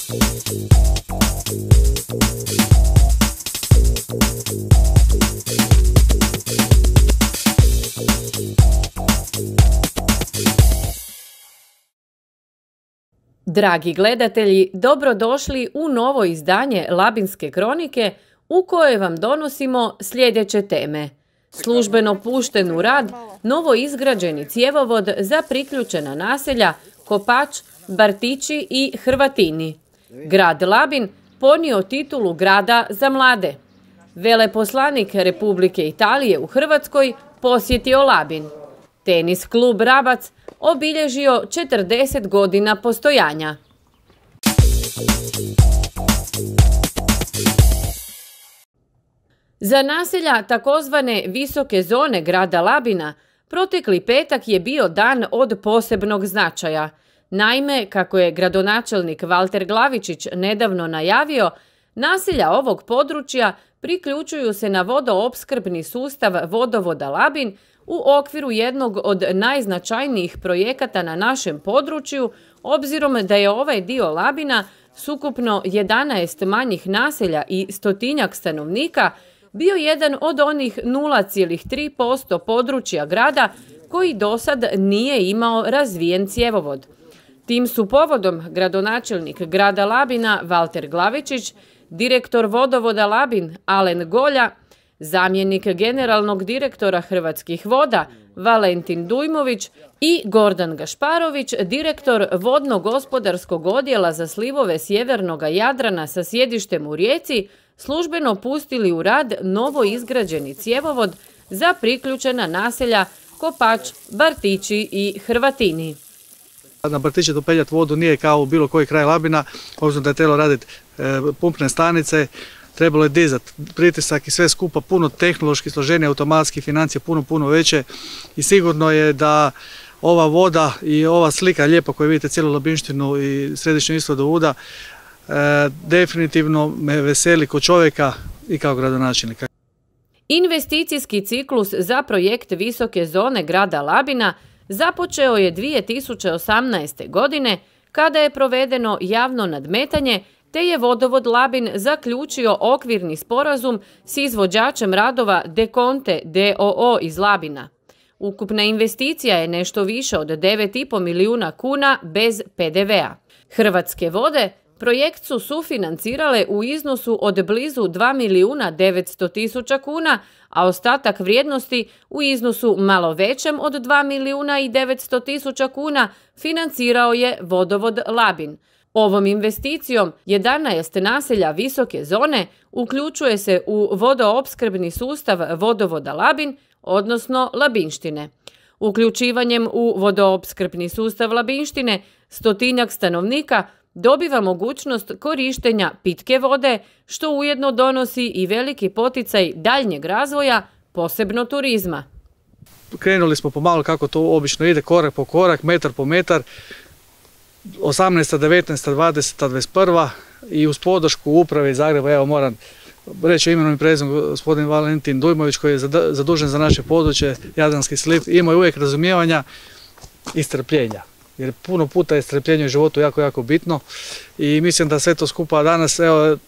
Dragi gledatelji, dobrodošli u novo izdanje Labinske kronike u kojoj vam donosimo sljedeće teme. Službeno pušten u rad novo izgrađeni cjevovod za priključena naselja Kopač, Bartići i Hrvatini. Grad Labin ponio titulu grada za mlade. Veleposlanik Republike Italije u Hrvatskoj posjetio Labin. Tenis klub Rabac obilježio 40 godina postojanja. Za naselja takozvane visoke zone grada Labina protekli petak je bio dan od posebnog značaja. Naime, kako je gradonačelnik Valter Glavičić nedavno najavio, naselja ovog područja priključuju se na vodoopskrbni sustav vodovoda Labin u okviru jednog od najznačajnijih projekata na našem području, obzirom da je ovaj dio Labina s ukupno 11 manjih naselja i 100-tinjak stanovnika bio jedan od onih 0,3% područja grada koji dosad nije imao razvijen cjevovod. Tim su povodom gradonačelnik grada Labina Valter Glavičić, direktor vodovoda Labin Alen Golja, zamjenik generalnog direktora Hrvatskih voda Valentin Dujmović i Gordan Gašparović, direktor vodno-gospodarskog odjela za slivove sjevernog Jadrana sa sjedištem u Rijeci, službeno pustili u rad novo izgrađeni cjevovod za priključena naselja Kopač, Bartići i Hrvatini. Na Bartići dopeljati vodu nije kao u bilo koji kraj Labina, obzirom da je trebalo raditi pumpne stanice, trebalo je dizati pritisak i sve skupa puno tehnološki složenije, automatski, financije puno veće i sigurno je da ova voda i ova slika lijepa koju vidite cijelu Labinštinu i središnju ishodu Uda definitivno me veseli kao čovjeka i kao gradonačelnika. Investicijski ciklus za projekt visoke zone grada Labina započeo je 2018. godine kada je provedeno javno nadmetanje te je vodovod Labin zaključio okvirni sporazum s izvođačem radova Dekonte d.o.o. iz Labina. Ukupna investicija je nešto više od 9,5 milijuna kuna bez PDV-a. Hrvatske vode projekt su sufinancirale u iznosu od blizu 2.900.000 kuna, a ostatak vrijednosti u iznosu malo većem od 2.900.000 kuna financirao je vodovod Labin. Ovom investicijom 11 naselja visoke zone uključuje se u vodoopskrbni sustav vodovoda Labin, odnosno Labinštine. Uključivanjem u vodoopskrbni sustav Labinštine 100-tinjak stanovnika dobiva mogućnost korištenja pitke vode, što ujedno donosi i veliki poticaj daljnjeg razvoja, posebno turizma. Krenuli smo pomalo kako to obično ide, korak po korak, metar po metar, 18., 19., 20., 21. i uz podršku uprave iz Zagreba, evo moram reći imenom i prezimenom gospodin Valentin Dujmović koji je zadužen za naše područje, Jadranski sliv, ima uvijek razumijevanja i strpljenja. Jer puno puta je strpljenje u životu jako bitno i mislim da sve to skupa danas, evo,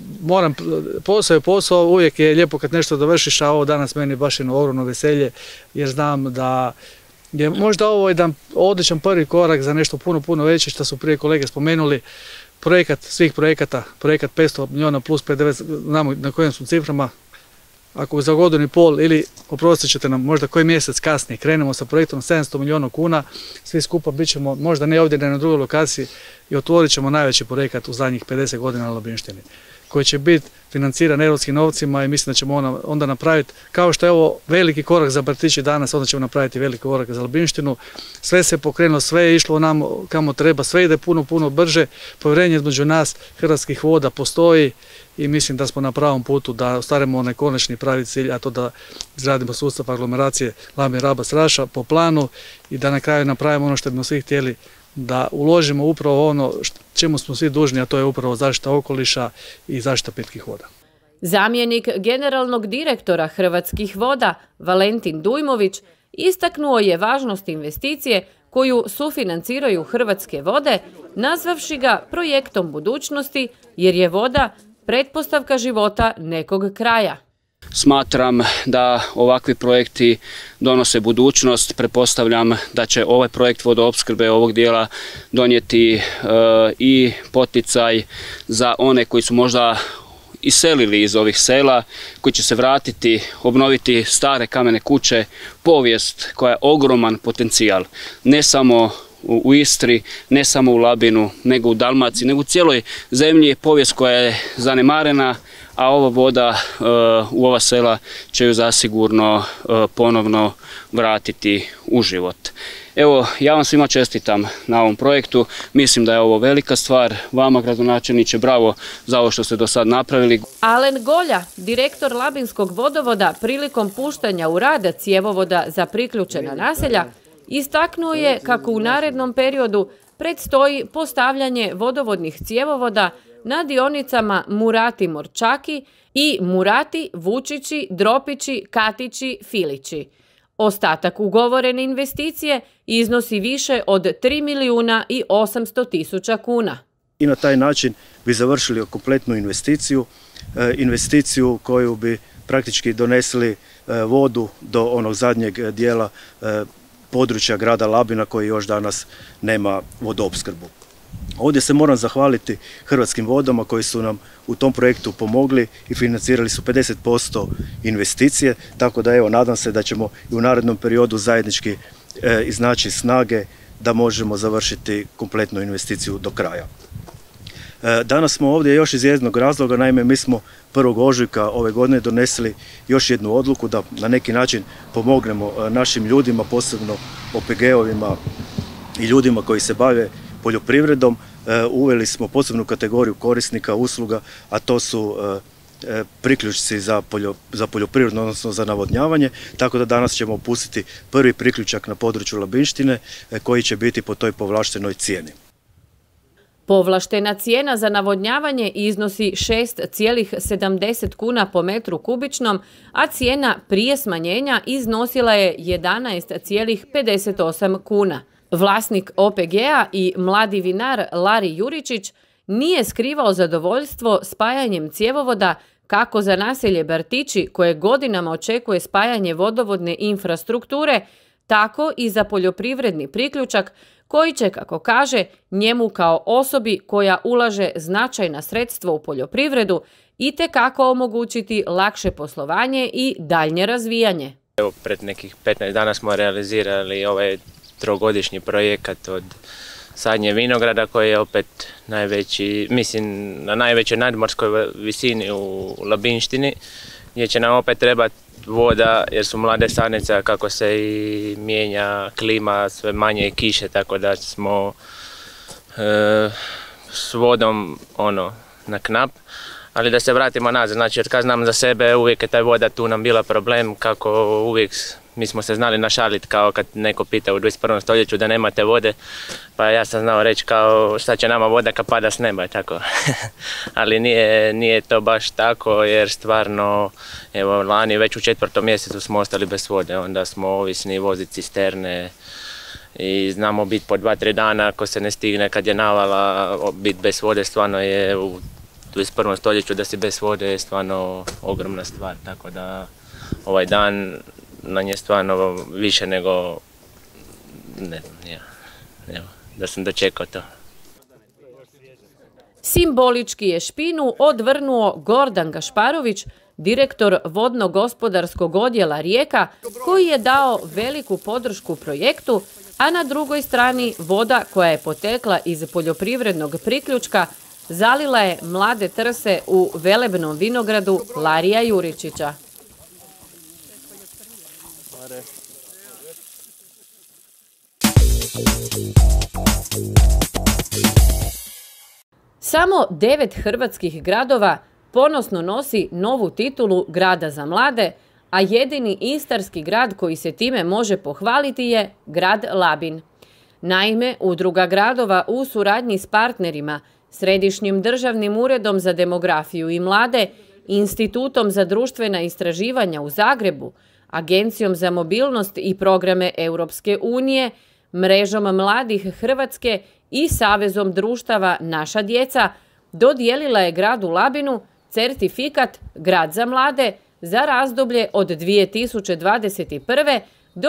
posao, uvijek je lijepo kad nešto dovršiš, a ovo danas meni baš jedno ogromno veselje jer znam da je možda ovo jedan odličan prvi korak za nešto puno veće što su prije kolege spomenuli. Projekat svih projekata, projekat 500 milijuna plus PDV, znamo na kojim su ciframa. Ako za godinu i pol ili, oprostit ćete nam, možda koji mjesec kasnije krenemo sa projektom 700 milijuna kuna, svi skupa bit ćemo, možda ne ovdje, ne na drugoj lokaciji, i otvorit ćemo najveći projekat u zadnjih 50 godina na Labinštini, koji će biti financiran europskim novcima i mislim da ćemo onda napraviti, kao što je ovo veliki korak za Bartići danas, onda ćemo napraviti veliki korak za Labinštinu. Sve se pokrenulo, sve je išlo nam kamo treba, sve ide puno brže, povjerenje između nas, Hrvatskih voda, postoji i mislim da smo na pravom putu da ostvarimo onaj konačni pravi cilj, a to da izradimo sustav aglomeracije Labin-Rabac-Raša po planu i da na kraju napravimo ono što bismo svi htjeli, da uložimo upravo ono čemu smo svi dužni, a to je upravo zaštita okoliša i zaštita pitkih voda. Zamjenik generalnog direktora Hrvatskih voda Valentin Dujmović istaknuo je važnost investicije koju sufinanciraju Hrvatske vode, nazvavši ga projektom budućnosti jer je voda pretpostavka života nekog kraja. Smatram da ovakvi projekti donose budućnost. Pretpostavljam da će ovaj projekt vodoopskrbe ovog dijela donijeti i poticaj za one koji su možda iselili iz ovih sela, koji će se vratiti, obnoviti stare kamene kuće, povijest koja je ogroman potencijal, ne samo u Istri, ne samo u Labinu, nego u Dalmaciji, nego u cijeloj zemlji, povijest koja je zanemarena, a ova voda u ova sela će ju zasigurno ponovno vratiti u život. Evo, ja vam svima čestitam na ovom projektu, mislim da je ovo velika stvar, vama gradonačelniče, bravo za ovo što ste do sad napravili. Alen Golja, direktor Labinskog vodovoda, prilikom puštanja u rad cjevovoda za priključena naselja, istaknuo je kako u narednom periodu predstoji postavljanje vodovodnih cjevovoda na dionicama Murati-Morčaki i Murati-Vučići, Katići, Filići. Ostatak ugovorene investicije iznosi više od 3.800.000 kuna. I na taj način bi završili kompletnu investiciju koju bi praktički donesli vodu do onog zadnjeg dijela područja grada Labina koji još danas nema vodoopskrbu. Ovdje se moram zahvaliti Hrvatskim vodama koji su nam u tom projektu pomogli i financirali su 50% investicije, tako da evo nadam se da ćemo i u narednom periodu zajednički iznaći snage da možemo završiti kompletnu investiciju do kraja. Danas smo ovdje još iz jednog razloga, naime mi smo 1. ožujka ove godine donesli još jednu odluku da na neki način pomognemo našim ljudima, posebno OPG-ovima i ljudima koji se bave poljoprivredom. Uveli smo posebnu kategoriju korisnika usluga, a to su priključci za poljoprivredno, odnosno za navodnjavanje, tako da danas ćemo pustiti prvi priključak na području Labinštine koji će biti po toj povlaštenoj cijeni. Povlaštena cijena za navodnjavanje iznosi 6,70 kuna po metru kubičnom, a cijena prije smanjenja iznosila je 11,58 kuna. Vlasnik OPG-a i mladi vinar Lari Juričić nije skrivao zadovoljstvo spajanjem cjevovoda kako za naselje Bartići koje godinama očekuje spajanje vodovodne infrastrukture, tako i za poljoprivredni priključak koji će, kako kaže, njemu kao osobi koja ulaže značajna sredstva u poljoprivredu itekako omogućiti lakše poslovanje i daljnje razvijanje. Evo, pred nekih 15 dana smo realizirali ovaj trogodišnji projekat od sadnje vinograda koji je opet najveći, mislim na najvećoj nadmorskoj visini u Labinštini, gdje će nam opet trebati voda jer su mlade sadnice, kako se i mijenja klima, sve manje kiše, tako da smo s vodom na knap. Ali da se vratimo nazad, znači od kad znam za sebe uvijek je taj voda tu nam bila problem, kako uvijek mi smo se znali našaliti kao kad neko pita u 21. stoljeću da nemate vode, pa ja sam znao reći kao šta će nama voda kad pada s neba, tako. Ali nije to baš tako jer stvarno, evo lani već u 4. mjesecu smo ostali bez vode, onda smo ovisni voziti cisterne i znamo biti po 2-3 dana ako se ne stigne kad je navala, biti bez vode stvarno je u 21. stoljeću da si bez vode je stvarno ogromna stvar, tako da ovaj dan nam je stvarno više nego, ne znam, evo, da sam dočekao to. Simbolički je špinu odvrnuo Gordan Gašparović, direktor vodno-gospodarskog odjela Rijeka, koji je dao veliku podršku projektu, a na drugoj strani voda koja je potekla iz poljoprivrednog priključka zalila je mlade trse u velebnom vinogradu Larija Juričića. Samo 9 hrvatskih gradova ponosno nosi novu titulu Grada za mlade, a jedini istarski grad koji se time može pohvaliti je grad Labin. Naime, udruga gradova u suradnji s partnerima, Središnjim državnim uredom za demografiju i mlade, Institutom za društvena istraživanja u Zagrebu, Agencijom za mobilnost i programe Europske unije, Mrežom mladih Hrvatske i Savezom društava Naša djeca dodijelila je gradu Labinu certifikat Grad za mlade za razdoblje od 2021. do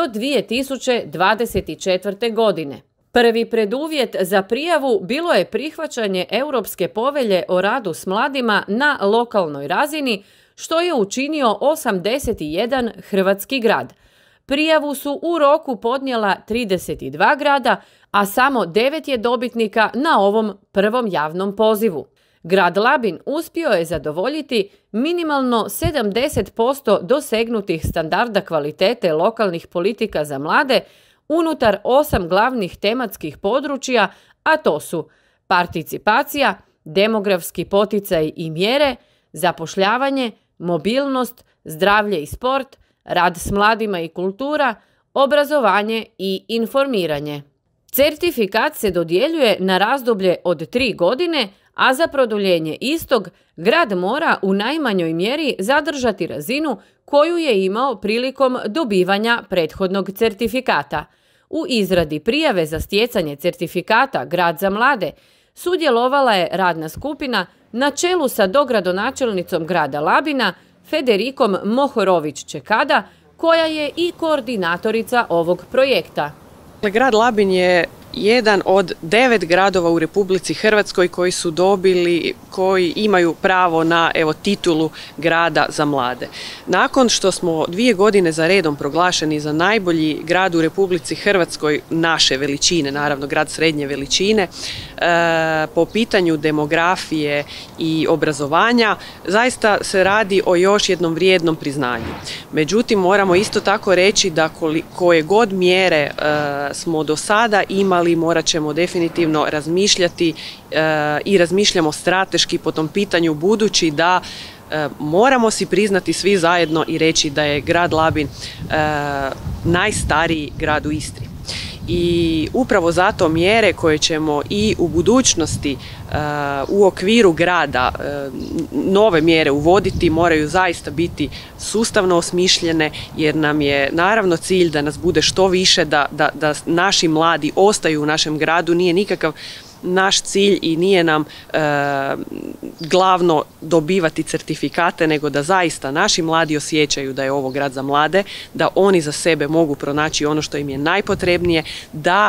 2024. godine. Prvi preduvjet za prijavu bilo je prihvaćanje Europske povelje o radu s mladima na lokalnoj razini, što je učinio 81 hrvatski grad. Prijavu su u roku podnijela 32 grada, a samo 9 je dobitnika na ovom prvom javnom pozivu. Grad Labin uspio je zadovoljiti minimalno 70% dosegnutih standarda kvalitete lokalnih politika za mlade unutar 8 glavnih tematskih područja, a to su participacija, demografski poticaj i mjere, zapošljavanje, mobilnost, zdravlje i sport, rad s mladima i kultura, obrazovanje i informiranje. Certifikat se dodjeljuje na razdoblje od 3 godine, a za produljenje istog grad mora u najmanjoj mjeri zadržati razinu koju je imao prilikom dobivanja prethodnog certifikata. U izradi prijave za stjecanje certifikata Grad za mlade sudjelovala je radna skupina na čelu sa dogradonačelnicom grada Labina Federikom Mohorović-Čekada, koja je i koordinatorica ovog projekta. Grad Labin je jedan od 9 gradova u Republici Hrvatskoj koji imaju pravo na titulu grada za mlade. Nakon što smo 2 godine za redom proglašeni za najbolji grad u Republici Hrvatskoj naše veličine, naravno grad srednje veličine, po pitanju demografije i obrazovanja, zaista se radi o još jednom vrijednom priznanju. Međutim, moramo isto tako reći da koje god mjere smo do sada imali, morat ćemo definitivno razmišljati i razmišljamo strateški po tom pitanju, budući da moramo si priznati svi zajedno i reći da je grad Labin najstariji grad u Istri. I upravo zato mjere koje ćemo i u budućnosti u okviru grada nove mjere uvoditi moraju zaista biti sustavno osmišljene, jer nam je naravno cilj da nas bude što više, da naši mladi ostaju u našem gradu. Nije nikakav naš cilj i nije nam glavno dobivati certifikate, nego da zaista naši mladi osjećaju da je ovo grad za mlade, da oni za sebe mogu pronaći ono što im je najpotrebnije, da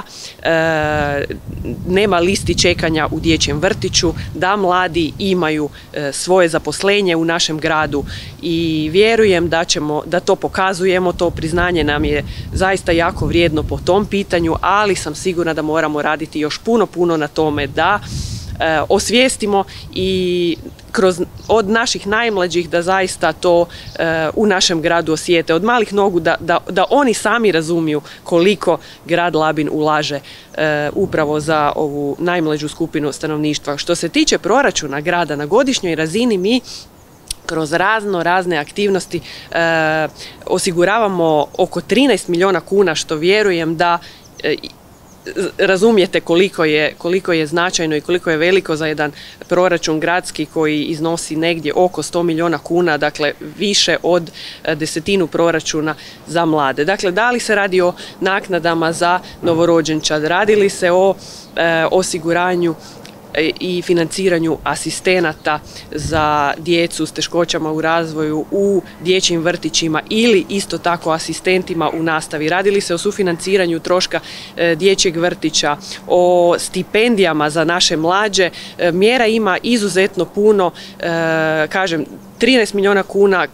nema listi čekanja u dječjem vrtiću, da mladi imaju svoje zaposlenje u našem gradu i vjerujem da to pokazujemo. To priznanje nam je zaista jako vrijedno po tom pitanju, ali sam sigurna da moramo raditi još puno na tome da osvijestimo i od naših najmlađih da zaista to u našem gradu osjete, od malih nogu da oni sami razumiju koliko grad Labin ulaže upravo za ovu najmlađu skupinu stanovništva. Što se tiče proračuna grada na godišnjoj razini, mi kroz razne aktivnosti osiguravamo oko 13 milijuna kuna, što vjerujem da razumijete koliko je značajno i koliko je veliko za jedan proračun gradski koji iznosi negdje oko 100 milijuna kuna, dakle više od 1/10 proračuna za mlade. Dakle, da li se radi o naknadama za novorođenčad, radi li se o osiguranju i financiranju asistenata za djecu s teškoćama u razvoju u dječjim vrtićima ili isto tako asistentima u nastavi. Radili se o sufinanciranju troška dječjeg vrtića, o stipendijama za naše mlađe. Mjera ima izuzetno puno, kažem 13 milijuna kuna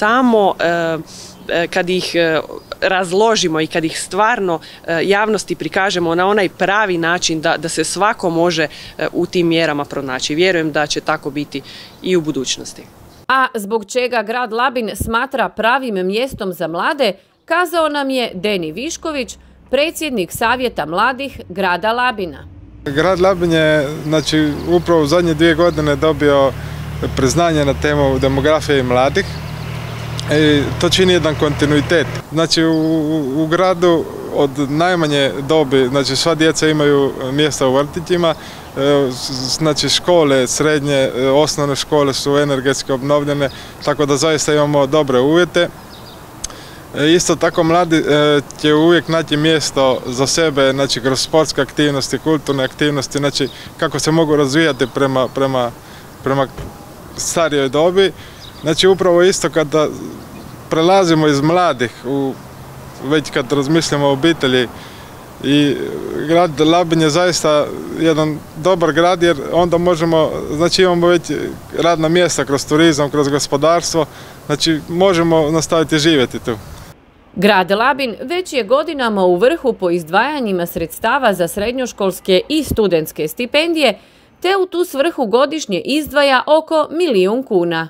kad ih razložimo i kad ih stvarno javnosti prikažemo na onaj pravi način da se svako može u tim mjerama pronaći. Vjerujem da će tako biti i u budućnosti. A zbog čega grad Labin smatra pravim mjestom za mlade, kazao nam je Deni Višković, predsjednik Savjeta mladih grada Labina. Grad Labin je upravo u zadnje 2 godine dobio priznanje na temu demografije i mladih. I to čini jedan kontinuitet. U gradu od najmanje dobi, sva djeca imaju mjesta u vrtićima, škole, srednje, osnovne škole su energetski obnovljene, tako da zaista imamo dobre uvjete. Isto tako mladi će uvijek naći mjesto za sebe, znači kroz sportske aktivnosti, kulturne aktivnosti, znači kako se mogu razvijati prema starijoj dobi. Znači upravo isto kada prelazimo iz mladih, već kad razmišljamo o obitelji, i grad Labin je zaista jedan dobar grad jer onda možemo, znači imamo već radna mjesta kroz turizam, kroz gospodarstvo, znači možemo nastaviti živjeti tu. Grad Labin već je godinama u vrhu po izdvajanjima sredstava za srednjoškolske i studentske stipendije, te u tu svrhu godišnje izdvaja oko 1 milijun kuna.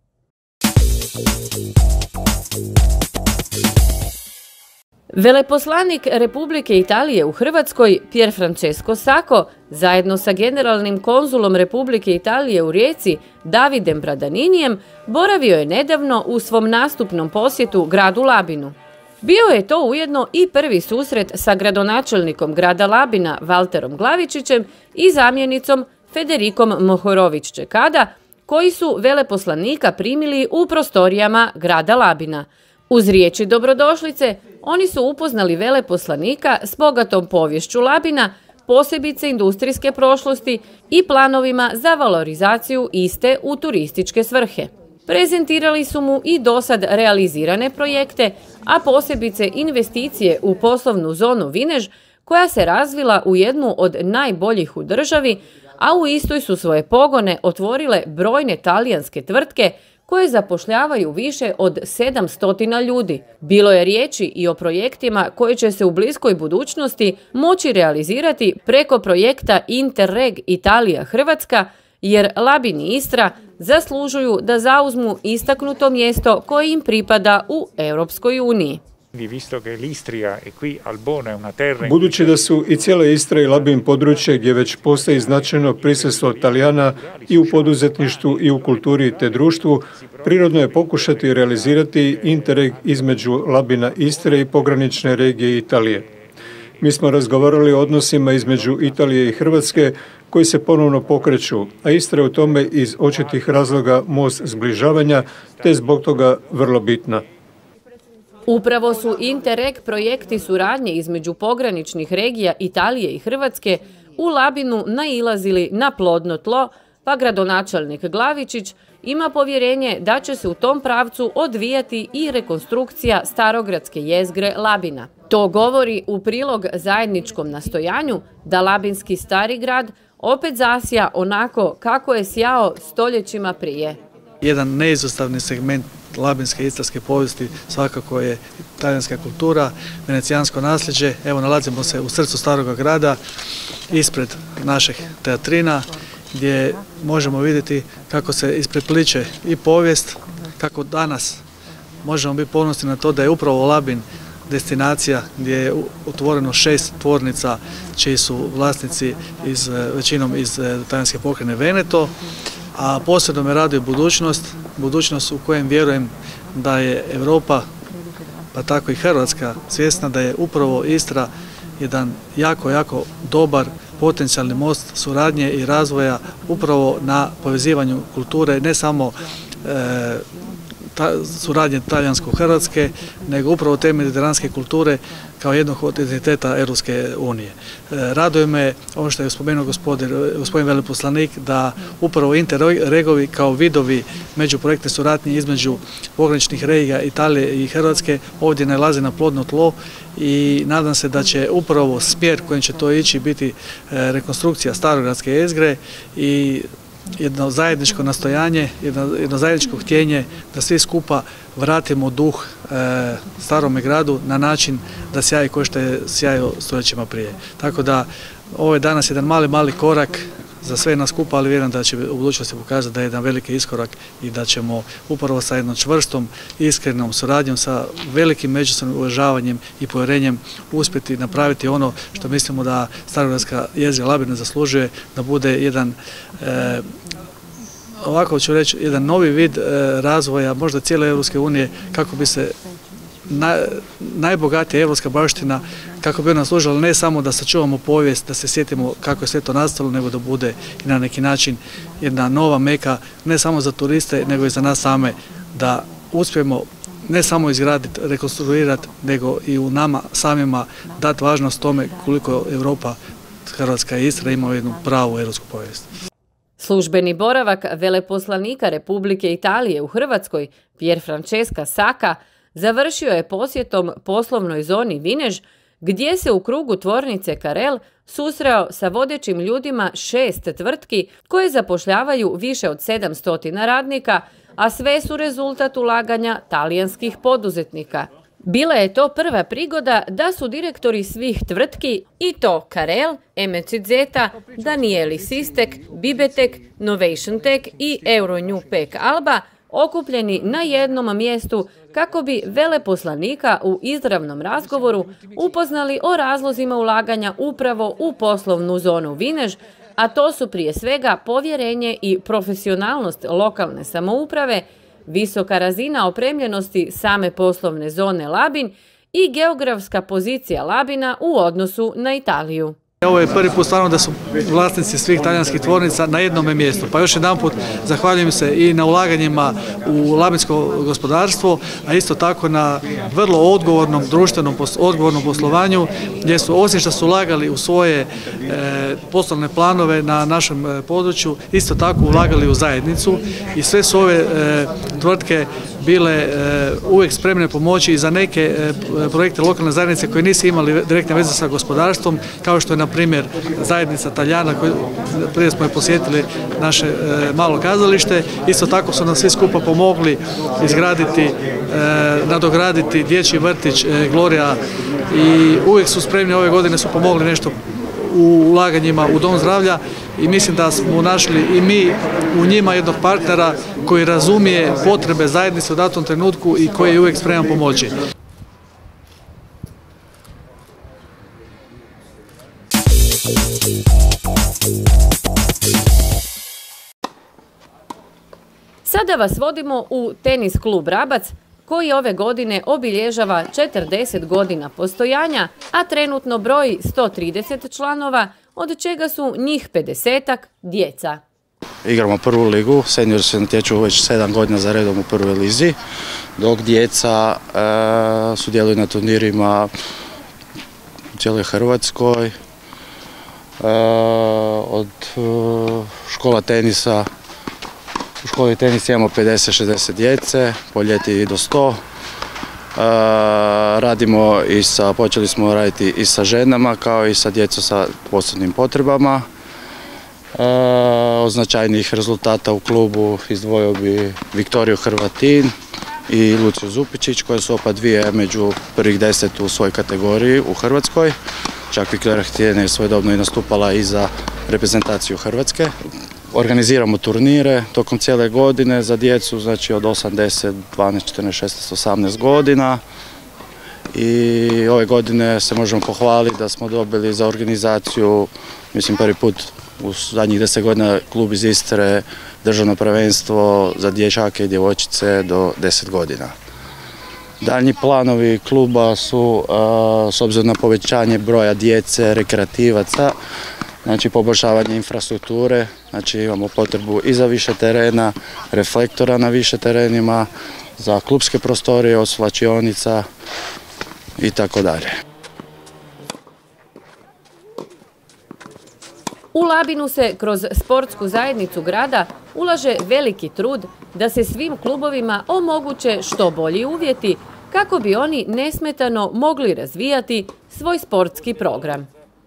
Veleposlanik Republike Italije u Hrvatskoj, Pier Francesco Sacco, zajedno sa generalnim konzulom Republike Italije u Rijeci, Davidem Bradaninijem, boravio je nedavno u svom nastupnom posjetu gradu Labinu. Bio je to ujedno i prvi susret sa gradonačelnikom grada Labina, Valterom Glavičićem, i zamjenicom Federikom Mohorović-Čekada, koji su veleposlanika primili u prostorijama grada Labina. Uz riječi dobrodošlice, oni su upoznali veleposlanika s bogatom poviješću Labina, posebice industrijske prošlosti i planovima za valorizaciju iste u turističke svrhe. Prezentirali su mu i dosad realizirane projekte, a posebice investicije u poslovnu zonu Vinež, koja se razvila u jednu od najboljih u državi, a u istoj su svoje pogone otvorile brojne talijanske tvrtke koje zapošljavaju više od 700 ljudi. Bilo je riječi i o projektima koji će se u bliskoj budućnosti moći realizirati preko projekta Interreg Italija-Hrvatska, jer Labin i Istra zaslužuju da zauzmu istaknuto mjesto koje im pripada u Europskoj uniji. Budući da su i cijela Istra i Labin područje gdje već postoji značajno prisustvo Talijana i u poduzetništvu i u kulturi te društvu, prirodno je pokušati realizirati Interreg između Labina, Istre i pogranične regije Italije. Mi smo razgovarali o odnosima između Italije i Hrvatske koji se ponovno pokreću, a Istra je u tome iz očitih razloga most zbližavanja, te zbog toga vrlo bitna. Upravo su Interreg projekti suradnje između pograničnih regija Italije i Hrvatske u Labinu nailazili na plodno tlo, pa gradonačelnik Glavičić ima povjerenje da će se u tom pravcu odvijati i rekonstrukcija starogradske jezgre Labina. To govori u prilog zajedničkom nastojanju da labinski stari grad opet zasja onako kako je sjao stoljećima prije. Jedan neizostavni segment labinske i istarske povijesti svakako je talijanska kultura, venecijansko nasljeđe. Evo, nalazimo se u srcu staroga grada, ispred naših teatrina, gdje možemo vidjeti kako se isprepliče i povijest, kako danas možemo biti ponosni na to da je upravo Labin destinacija gdje je otvoreno 6 tvornica čiji su vlasnici većinom iz talijanske pokrajine Veneto, a posebno me raduje budućnost u kojem vjerujem da je Europa, pa tako i Hrvatska, svjesna da je upravo Istra jedan jako dobar potencijalni most suradnje i razvoja upravo na povezivanju kulture, ne samo suradnje talijansko-hrvatske, nego upravo te mediteranske kulture kao jednog od identiteta Europske unije. Raduje me ono što je spomenuo gospodin veleposlanik, da upravo interregovi kao vidovi međuprojektne suradnje između pograničnih regija Italije i Hrvatske ovdje nalaze na plodno tlo i nadam se da će upravo smjer kojim će to ići biti rekonstrukcija starogradske jezgre i jedno zajedničko nastojanje, jedno zajedničko htjenje da svi skupa vratimo duh starome gradu na način da sjaji kao što je sjajio stoljećima prije. Tako da ovo je danas jedan mali korak za sve nas skupa, ali vjerujem da će u budućnosti pokazati da je jedan veliki iskorak i da ćemo upravo sa jednom čvrstom, iskrenom suradnjom, sa velikim međusobnim uvažavanjem i povjerenjem uspjeti napraviti ono što mislimo da starogradska jezgra Labina zaslužuje, da bude jedan, ovako ću reći, jedan novi vid razvoja možda cijele Europske unije, kako bi se najbogatija europska baština, kako bi ona služila ne samo da sačuvamo povijest, da se sjetimo kako je sve to nastalo, nego da bude i na neki način jedna nova meka, ne samo za turiste, nego i za nas same, da uspijemo ne samo izgraditi, rekonstruirati, nego i u nama samima dati važnost tome koliko Europa, Hrvatska i Istra imaju jednu pravu europsku povijest. Službeni boravak veleposlanika Republike Italije u Hrvatskoj, Pier Francesca Sacca, završio je posjetom poslovnoj zoni Vinež, gdje se u krugu tvornice Carel susreo sa vodećim ljudima 6 tvrtki koje zapošljavaju više od 700 radnika, a sve su rezultat ulaganja talijanskih poduzetnika. Bila je to prva prigoda da su direktori svih tvrtki, i to Carel, MCZ, Danieli Sistek, Bibetek, Novation Tech i Euronewpack Alba, okupljeni na jednom mjestu kako bi veleposlanika u izravnom razgovoru upoznali o razlozima ulaganja upravo u poslovnu zonu Vinež, a to su prije svega povjerenje i profesionalnost lokalne samouprave, visoka razina opremljenosti same poslovne zone Labin i geografska pozicija Labina u odnosu na Italiju. Ovo je prvi put stvarno da su vlasnici svih talijanskih tvornica na jednom mjestu. Pa još jedanput zahvaljujem se i na ulaganjima u labinsko gospodarstvo, a isto tako na vrlo odgovornom društvenom odgovornom poslovanju, gdje su osim što su ulagali u svoje poslovne planove na našem području, isto tako ulagali u zajednicu i sve su ove tvrtke bile uvijek spremne pomoći i za neke projekte lokalne zajednice koje nisu imali direktne veze sa gospodarstvom, kao što je na primjer zajednica Talijana, prije smo je posjetili naše malo kazalište. Isto tako su nam svi skupa pomogli izgraditi, nadograditi dječji vrtić Gloria i uvijek su spremni, ove godine su pomogli nešto u ulaganjima u dom zdravlja i mislim da smo našli i mi u njima jednog partnera koji razumije potrebe zajednice u datom trenutku i koji je uvijek spreman pomoći. Sada vas vodimo u tenis klub Rabac, koji ove godine obilježava 40 godina postojanja, a trenutno broji 130 članova, od čega su njih 50-ak djeca. Igramo prvu ligu, seniori se natječu već 7 godina za redom u prvoj lizi, dok djeca sudjeluju na turnirima u cijeloj Hrvatskoj, od škola tenisa. U školi tenisa imamo 50-60 djece, po ljeti i do 100. Radimo počeli smo raditi i sa ženama kao i sa djecom sa posebnim potrebama. Od značajnijih rezultata u klubu izdvojio bi Viktoriju Hrvatin i Luciju Zupičić, koje su opa dvije među prvih 10 u svojoj kategoriji u Hrvatskoj. Čak Viktorija Hrvatin je svojedobno i nastupala i za reprezentaciju Hrvatske. Organiziramo turnire tokom cijele godine za djecu, znači od 8, 10, 12, 14, 16, 18 godina. I ove godine se možemo pohvaliti da smo dobili za organizaciju, mislim prvi put u zadnjih 10 godina, klub iz Istre, državno prvenstvo za dječake i djevojčice do 10 godina. Daljnji planovi kluba su, s obzirom na povećanje broja djece, rekreativaca, znači poboljšavanje infrastrukture, znači imamo potrebu i za više terena, reflektora na više terenima, za klubske prostorije, od svlačionica i tako dalje. U Labinu se kroz sportsku zajednicu grada ulaže veliki trud da se svim klubovima omoguće što bolji uvjeti kako bi oni nesmetano mogli razvijati svoj sportski program.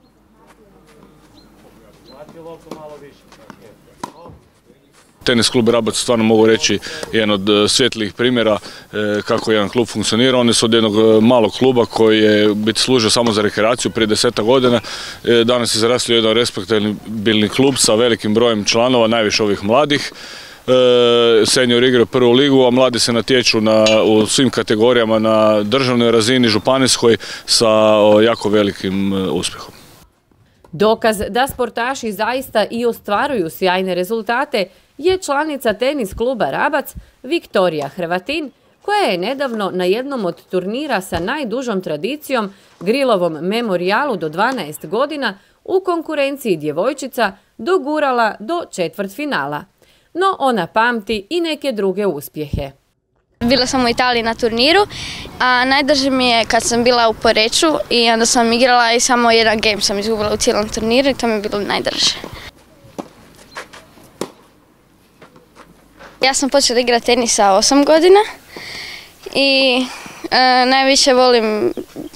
Tenis klub Rabac, stvarno mogu reći, jedan od svjetlijih primjera kako jedan klub funkcionira. Oni su od jednog malog kluba koji je biti služio samo za rekreaciju prije 10 godina. Danas je zarasli jedan respektabilni klub sa velikim brojem članova, najviše ovih mladih. Senior igraju prvu ligu, a mladi se natječu u svim kategorijama na državnoj razini, županijskoj, sa jako velikim uspjehom. Dokaz da sportaši zaista i ostvaruju sjajne rezultate je članica tenis kluba Rabac Viktorija Hrvatin, koja je nedavno na jednom od turnira sa najdužom tradicijom, Grilovom memorijalu do 12 godina, u konkurenciji djevojčica dogurala do četvrtfinala. No ona pamti i neke druge uspjehe. Bila sam u Italiji na turniru, a najdrže mi je kad sam bila u Poreču i onda sam igrala i samo jedan game sam izgubila u cijelom turniru i to mi je bilo najdrže. Ja sam počela igrati tenis sa 8 godina i najviše volim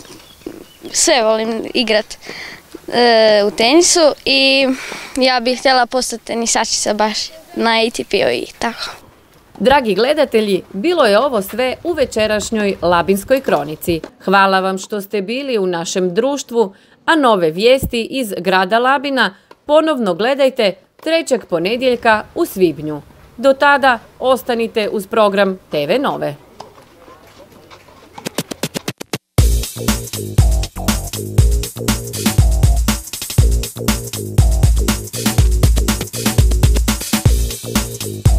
igrati u tenisu i ja bih htjela postati tenisačica baš na ATP-u i tako. Dragi gledatelji, bilo je ovo sve u večerašnjoj Labinskoj kronici. Hvala vam što ste bili u našem društvu, a nove vijesti iz grada Labina ponovno gledajte 3. ponedjeljka u svibnju. Do tada ostanite uz program TV Nove. Thank you.